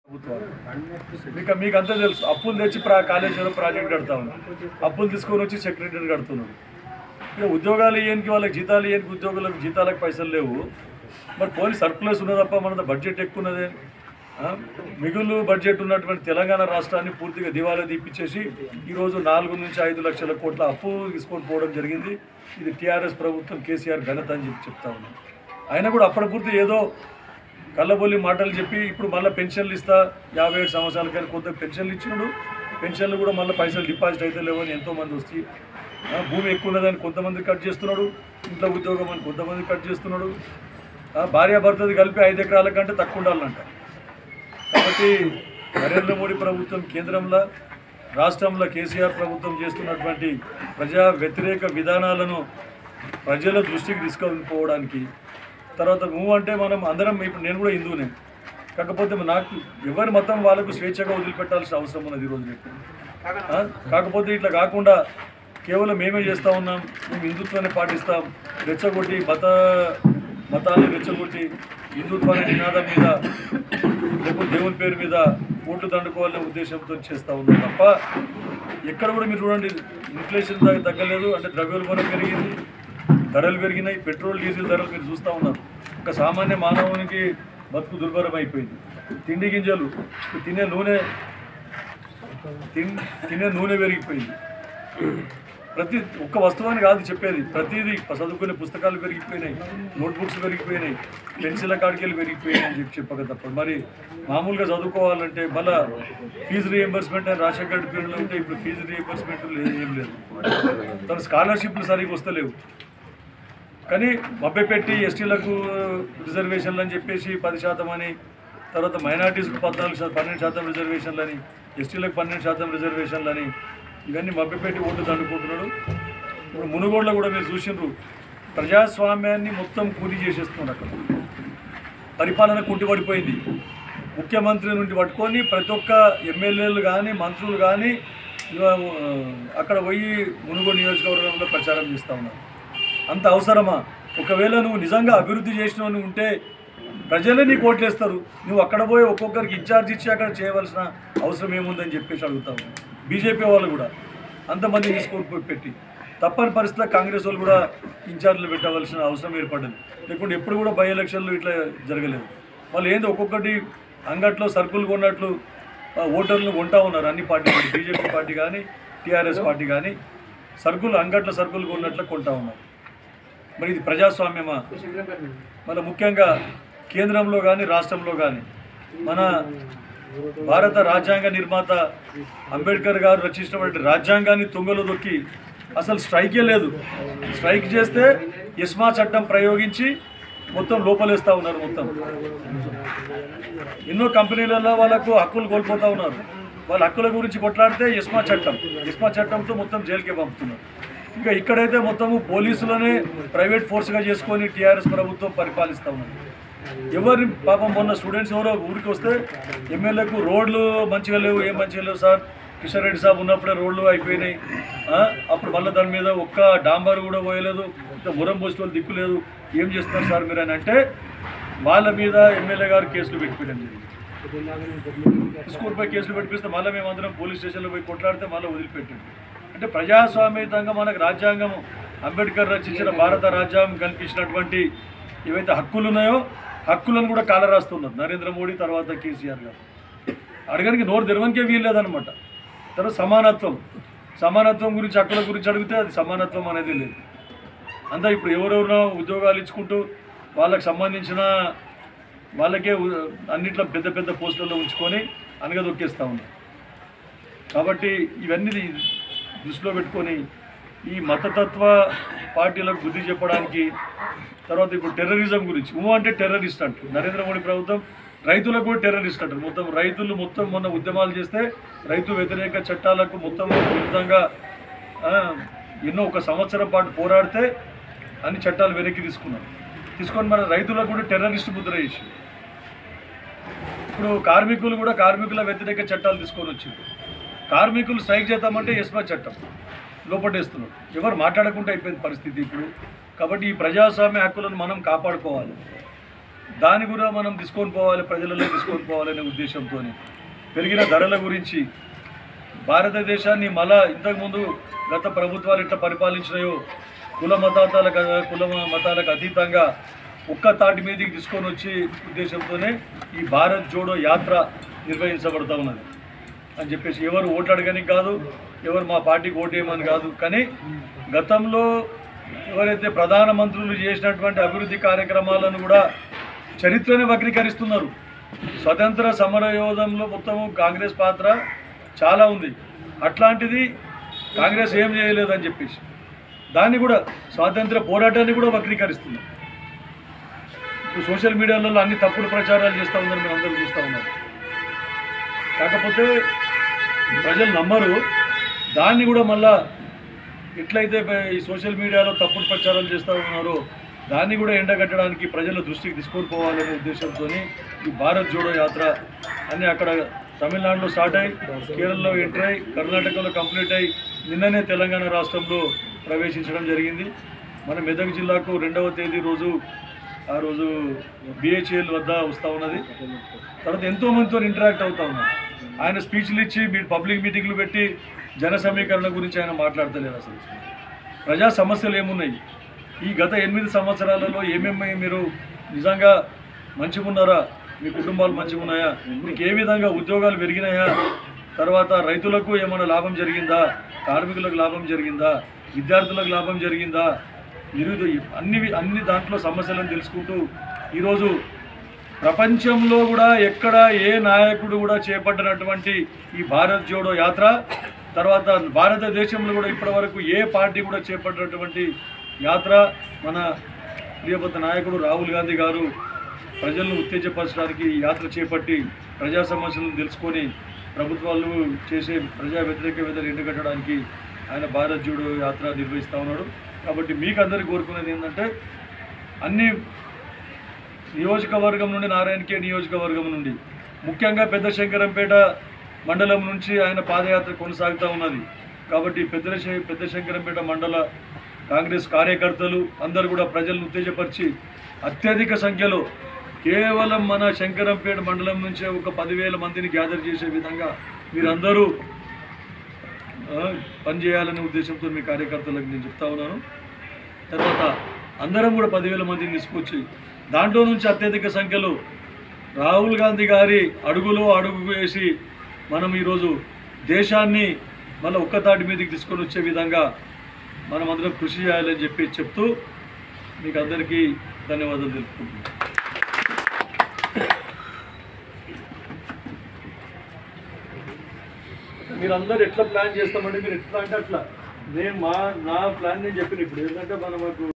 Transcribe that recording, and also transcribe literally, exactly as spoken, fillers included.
మీకు మీకు అంతా తెలుసు. అప్పులు తెచ్చి ప్రా కాళేశ్వరం ప్రాజెక్ట్ కడతా ఉన్నాం, అప్పులు తీసుకొని వచ్చి సెక్రటరీ కడుతున్నాడు. ఇక ఉద్యోగాలు ఇవ్వడానికి వాళ్ళకి జీతాలు ఇవ్వడానికి ఉద్యోగులకు జీతాలకు పైసలు లేవు. మరి పోనీ సర్ప్లస్ ఉన్నది తప్ప మన బడ్జెట్ ఎక్కువ ఉన్నదే. మిగులు బడ్జెట్ ఉన్నటువంటి తెలంగాణ రాష్ట్రాన్ని పూర్తిగా దివాలా తీపిచ్చేసి ఈరోజు నాలుగు నుంచి ఐదు లక్షల కోట్ల అప్పు తీసుకొని పోవడం జరిగింది. ఇది టీఆర్ఎస్ ప్రభుత్వం కేసీఆర్ ఘనత అని చెప్పి చెప్తా ఉన్నాం. అయినా కూడా అప్పటిపూర్తి ఏదో కళ్ళబొల్లి మాటలు చెప్పి ఇప్పుడు మళ్ళీ పెన్షన్లు ఇస్తా యాభై ఏడు సంవత్సరాల కానీ కొంత పెన్షన్లు ఇచ్చినాడు. పెన్షన్లు కూడా మళ్ళీ పైసలు డిపాజిట్ అయితే లేవని ఎంతోమంది వస్తాయి. భూమి ఎక్కువ ఉన్నదని కొంతమంది కట్ చేస్తున్నాడు, ఇంట్లో ఉద్యోగం అని కొంతమంది కట్ చేస్తున్నాడు. భార్యాభర్తది కలిపి ఐదు ఎకరాల కంటే తక్కువ ఉండాలంట. కాబట్టి నరేంద్ర మోడీ ప్రభుత్వం కేంద్రంలో రాష్ట్రంలో కేసీఆర్ ప్రభుత్వం చేస్తున్నటువంటి ప్రజా వ్యతిరేక విధానాలను ప్రజల దృష్టికి తీసుకొని పోవడానికి, తర్వాత నువ్వు అంటే మనం అందరం ఇప్పుడు నేను కూడా హిందువునే, కాకపోతే నాకు ఎవరి మతం వాళ్ళకు స్వేచ్ఛగా వదిలిపెట్టాల్సిన అవసరం ఉన్నది ఈరోజు రేపు. కాకపోతే ఇట్లా కాకుండా కేవలం మేమే చేస్తూ ఉన్నాం, మేము హిందుత్వాన్ని పాటిస్తాం, రెచ్చగొట్టి మత మతాలను రెచ్చగొట్టి హిందుత్వాన్ని నినాదం మీద లేకపోతే దేవుని పేరు మీద ఓట్లు దండుకోవాలనే ఉద్దేశంతో చేస్తూ ఉన్నాం తప్ప ఎక్కడ కూడా మీరు చూడండి ఇన్ఫ్లేషన్ తగ్గలేదు. అంటే ద్రవ్యోల్బణం పెరిగింది, ధరలు పెరిగినాయి, పెట్రోల్ డీజిల్ ధరలు మీరు చూస్తూ ఉన్నారు. ఒక సామాన్య మానవునికి బతుకు దుర్భరం అయిపోయింది. తిండి గింజలు తినే నూనె తినే నూనె పెరిగిపోయింది. ప్రతి ఒక్క వస్తువుని కాదు చెప్పేది, ప్రతిదీ చదువుకునే పుస్తకాలు పెరిగిపోయినాయి, నోట్బుక్స్ పెరిగిపోయినాయి, పెన్సిల్ కాడికెళ్ళి పెరిగిపోయినాయి అని చెప్పి చెప్పక తప్ప మరి మామూలుగా చదువుకోవాలంటే మళ్ళీ ఫీజు రీఎంబర్స్మెంట్ అని రాజశేఖర్ పీరియడ్లో ఉంటే ఇప్పుడు ఫీజు రీఎంబర్స్మెంట్ లేదు, ఏం లేదు. తన స్కాలర్షిప్లు సరిగ్గా వస్తలేవు. కానీ మభ్యపెట్టి ఎస్టీలకు రిజర్వేషన్లు అని చెప్పేసి పది శాతం అని, తర్వాత మైనార్టీస్కి పద్నాలుగు శాతం పన్నెండు శాతం రిజర్వేషన్లు అని, ఎస్టీలకు పన్నెండు శాతం రిజర్వేషన్లు అని ఇవన్నీ మభ్యపెట్టి ఓట్లు దండుకుంటున్నాడు. ఇప్పుడు మునుగోడులో కూడా మీరు చూసినారు, ప్రజాస్వామ్యాన్ని మొత్తం కూలి చేసేస్తున్నాడు. అక్కడ పరిపాలన కుంటిపడిపోయింది. ముఖ్యమంత్రి నుండి పట్టుకొని ప్రతి ఒక్క ఎమ్మెల్యేలు కానీ మంత్రులు కానీ అక్కడ పోయి మునుగోడు నియోజకవర్గంలో ప్రచారం చేస్తూ ఉన్నారు. అంత అవసరమా? ఒకవేళ నువ్వు నిజంగా అభివృద్ధి చేసినవని ఉంటే ప్రజలే నీకు ఓట్లేస్తారు. నువ్వు అక్కడ పోయి ఒక్కొక్కరికి ఇన్ఛార్జ్ ఇచ్చి అక్కడ చేయవలసిన అవసరం ఏముందని చెప్పేసి అడుగుతావు. బీజేపీ వాళ్ళు కూడా అంతమంది తీసుకొని పెట్టి తప్పని పరిస్థితిలో కాంగ్రెస్ వాళ్ళు కూడా ఇన్ఛార్జ్లు పెట్టవలసిన అవసరం ఏర్పడింది. లేకుంటే ఎప్పుడు కూడా బై ఎలక్షన్లు ఇట్లా జరగలేదు. వాళ్ళు ఏంది ఒక్కొక్కటి అంగట్లో సరుకులు కొన్నట్లు ఓటర్లు కొంటా ఉన్నారు. అన్ని పార్టీలు, బీజేపీ పార్టీ కానీ టీఆర్ఎస్ పార్టీ కానీ సరుకులు అంగట్లో సరుకులు కొన్నట్లు కొంటా ఉన్నారు. మరి ఇది ప్రజాస్వామ్యమా? మన ముఖ్యంగా కేంద్రంలో కానీ రాష్ట్రంలో కానీ మన భారత రాజ్యాంగ నిర్మాత అంబేద్కర్ గారు రచించినటువంటి రాజ్యాంగాన్ని తుంగలో దొక్కి అసలు స్ట్రైకే లేదు. స్ట్రైక్ చేస్తే ఎస్మా చట్టం ప్రయోగించి మొత్తం లోపలేస్తూ ఉన్నారు. మొత్తం ఎన్నో కంపెనీలలో వాళ్ళకు హక్కులు కోల్పోతూ ఉన్నారు. వాళ్ళ హక్కుల గురించి కొట్లాడితే ఎస్మా చట్టం ఎస్మా చట్టంతో మొత్తం జైలుకే పంపుతున్నారు. ఇంకా ఇక్కడైతే మొత్తము పోలీసులనే ప్రైవేట్ ఫోర్స్గా చేసుకొని టీఆర్ఎస్ ప్రభుత్వం పరిపాలిస్తూ ఉన్నారు. ఎవరి పాపం మొన్న స్టూడెంట్స్ ఎవరో ఊరికి వస్తే ఎమ్మెల్యేకు రోడ్లు మంచిగా లేవు, ఏం మంచిగా లేవు సార్, కిషన్ రెడ్డి సాబ్ ఉన్నప్పుడే రోడ్లు అయిపోయినాయి, అప్పుడు మళ్ళీ దాని మీద ఒక్క డాంబర్ కూడా పోయలేదు, ఇంకా మురం పోస్ట్ వాళ్ళు దిక్కు లేదు, ఏం చేస్తున్నారు సార్ మీరు అని అంటే వాళ్ళ మీద ఎమ్మెల్యే గారు కేసులు పెట్టిపోయడం జరిగింది. స్కూల్పై కేసులు పెట్టిపిస్తే మళ్ళీ మేమందరం పోలీస్ స్టేషన్లో పోయి కొట్లాడితే మళ్ళీ వదిలిపెట్టింది. అంటే ప్రజాస్వామ్యతంగా మనకు రాజ్యాంగం అంబేద్కర్ రచించిన భారత రాజ్యాంగం కల్పించినటువంటి ఏవైతే హక్కులు ఉన్నాయో హక్కులను కూడా కాలరాస్తున్నారు నరేంద్ర మోడీ తర్వాత కేసీఆర్ గారు. అడగడానికి నోరు తెరవనికే వీల్లేదనమాట. తర్వాత సమానత్వం సమానత్వం గురించి హక్కుల గురించి అడిగితే అది సమానత్వం అనేది లేదు. అంతా ఇప్పుడు ఎవరెవరో ఉద్యోగాలు ఇచ్చుకుంటూ వాళ్ళకి సంబంధించిన వాళ్ళకే అన్నిట్లో పెద్ద పెద్ద పోస్టుల్లో ఉంచుకొని అనగదొక్కేస్తూ ఉన్నారు. కాబట్టి ఇవన్నీ దృష్టిలో పెట్టుకొని ఈ మతతత్వ పార్టీలకు బుద్ధి చెప్పడానికి, తర్వాత ఇప్పుడు టెర్రరిజం గురించి ఊ అంటే టెర్రరిస్ట్ అంటారు నరేంద్ర మోడీ ప్రభుత్వం. రైతులకు కూడా టెర్రరిస్ట్ అంటారు. మొత్తం రైతులు మొత్తం మొన్న ఉద్యమాలు చేస్తే రైతు వ్యతిరేక చట్టాలకు మొత్తం విరుద్ధంగా ఎన్నో ఒక సంవత్సరం పాటు పోరాడితే అన్ని చట్టాలు వెనక్కి తీసుకున్నారు. తీసుకొని మన రైతులకు కూడా టెర్రరిస్ట్ ముద్ర వేసి ఇప్పుడు కార్మికులు కూడా కార్మికుల వ్యతిరేక చట్టాలు తీసుకొని వచ్చింది. కార్మికులు స్ట్రైక్ చేద్దామంటే ఎస్మా చట్టం లోపటేస్తున్నారు. ఎవరు మాట్లాడకుండా అయిపోయింది పరిస్థితి ఇప్పుడు. కాబట్టి ఈ ప్రజాస్వామ్య హక్కులను మనం కాపాడుకోవాలి. దాని కూడా మనం తీసుకొని పోవాలి, ప్రజలలో తీసుకొని పోవాలనే ఉద్దేశంతో పెరిగిన ధరల గురించి భారతదేశాన్ని మళ్ళా ఇంతకుముందు గత ప్రభుత్వాలు ఎట్లా పరిపాలించినాయో కుల మతాలకు కుల మతాలకు అతీతంగా ఒక్క తాటి మీదకి తీసుకొని వచ్చి ఉద్దేశంతోనే ఈ భారత్ జోడో యాత్ర నిర్వహించబడుతూ ఉన్నది అని చెప్పేసి ఎవరు ఓట్లు అడగని కాదు, ఎవరు మా పార్టీకి ఓటేయమని కాదు. కానీ గతంలో ఎవరైతే ప్రధానమంత్రులు చేసినటువంటి అభివృద్ధి కార్యక్రమాలను కూడా చరిత్రని వక్రీకరిస్తున్నారు. స్వతంత్ర సమరయోధంలో మొత్తము కాంగ్రెస్ పాత్ర చాలా ఉంది. అట్లాంటిది కాంగ్రెస్ ఏం చేయలేదని చెప్పేసి దాన్ని కూడా స్వాతంత్ర పోరాటాన్ని కూడా వక్రీకరిస్తున్నారు. ఇప్పుడు సోషల్ మీడియాలలో అన్ని తప్పుడు ప్రచారాలు చేస్తూ ఉన్నారు, మీరు అందరూ చూస్తూ ఉన్నారు. కాకపోతే ప్రజలు నమ్మరు. దాన్ని కూడా మళ్ళా ఎట్లయితే ఈ సోషల్ మీడియాలో తప్పుడు ప్రచారాలు చేస్తూ ఉన్నారో దాన్ని కూడా ఎండగట్టడానికి ప్రజల దృష్టికి తీసుకొని పోవాలనే ఉద్దేశంతో ఈ భారత్ జోడో యాత్ర అని అక్కడ తమిళనాడులో స్టార్ట్ అయ్యి కేరళలో ఎంటర్ అయ్యి కర్ణాటకలో కంప్లీట్ అయ్యి నిన్ననే తెలంగాణ రాష్ట్రంలో ప్రవేశించడం జరిగింది. మన మెదక్ జిల్లాకు రెండవ తేదీ రోజు ఆ రోజు బిహెచ్ఎల్ వద్ద వస్తూ ఉన్నది. తర్వాత ఎంతోమందితో ఇంటరాక్ట్ అవుతూ ఉన్నారు. ఆయన స్పీచ్లు ఇచ్చి మీ పబ్లిక్ మీటింగ్లు పెట్టి జన సమీకరణ గురించి ఆయన మాట్లాడతలేరు. అసలు ప్రజా సమస్యలు ఏమున్నాయి, ఈ గత ఎనిమిది సంవత్సరాలలో ఏమేమి మీరు నిజంగా మంచిగా ఉన్నారా, మీ కుటుంబాలు మంచిగా ఉన్నాయా, మీకు ఏ విధంగా ఉద్యోగాలు పెరిగినాయా, తర్వాత రైతులకు ఏమైనా లాభం జరిగిందా, కార్మికులకు లాభం జరిగిందా, విద్యార్థులకు లాభం జరిగిందా, ఇరుదు అన్ని అన్ని దాంట్లో సమస్యలను తెలుసుకుంటూ ఈరోజు ప్రపంచంలో కూడా ఎక్కడ ఏ నాయకుడు కూడా చేపట్టినటువంటి ఈ భారత్ జోడో యాత్ర, తర్వాత భారతదేశంలో కూడా ఇప్పటివరకు ఏ పార్టీ కూడా చేపట్టినటువంటి యాత్ర మన ప్రియపత నాయకుడు రాహుల్ గాంధీ గారు ప్రజలను ఉత్తేజపరచడానికి యాత్ర చేపట్టి ప్రజా సమస్యలను తెలుసుకొని ప్రభుత్వాలు చేసే ప్రజా వ్యతిరేక విధాలు ఎండగట్టడానికి ఆయన భారత్ జోడో యాత్ర నిర్వహిస్తూ ఉన్నాడు. కాబట్టి మీకు అందరికీ కోరుకునేది ఏంటంటే అన్ని నియోజకవర్గం నుండి నారాయణకే నియోజకవర్గం నుండి ముఖ్యంగా పెద్ద శంకరంపేట మండలం నుంచి ఆయన పాదయాత్ర కొనసాగుతూ ఉన్నది. కాబట్టి పెద్ద పెద్ద శంకరంపేట మండల కాంగ్రెస్ కార్యకర్తలు అందరూ కూడా ప్రజలను ఉత్తేజపరిచి అత్యధిక సంఖ్యలో కేవలం మన శంకరంపేట మండలం నుంచే ఒక పదివేల మందిని గ్యాదర్ చేసే విధంగా మీరందరూ పనిచేయాలనే ఉద్దేశంతో మీ కార్యకర్తలకు నేను చెప్తా ఉన్నాను. తర్వాత అందరం కూడా పదివేల మందిని తీసుకొచ్చి దాంట్లో నుంచి అత్యధిక సంఖ్యలో రాహుల్ గాంధీ గారి అడుగులో అడుగు వేసి మనం ఈరోజు దేశాన్ని మళ్ళీ ఒక్కతాటి మీదకి తీసుకొని వచ్చే విధంగా మనం అందరం కృషి చేయాలని చెప్పి చెప్తూ మీకు అందరికీ ధన్యవాదాలు తెలుపుకుంటున్నాను. మీరు అందరు ఎట్లా ప్లాన్ చేస్తామంటే మీరు ఎట్లా అంటే అట్లా నేను మా నా ప్లాన్ నేను చెప్పిన ఇప్పుడు ఏంటంటే మనకు